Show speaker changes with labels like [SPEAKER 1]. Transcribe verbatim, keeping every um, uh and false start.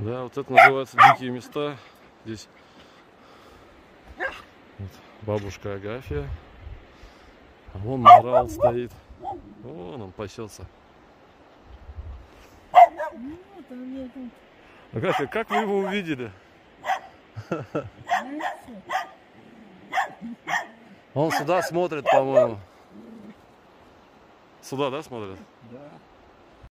[SPEAKER 1] Да, вот это называется дикие места. Здесь вот бабушка Агафья. А вон морал стоит. Вон он пасется. Агафья, как вы его увидели? Он сюда смотрит, по-моему. Сюда, да, смотрит?
[SPEAKER 2] Да.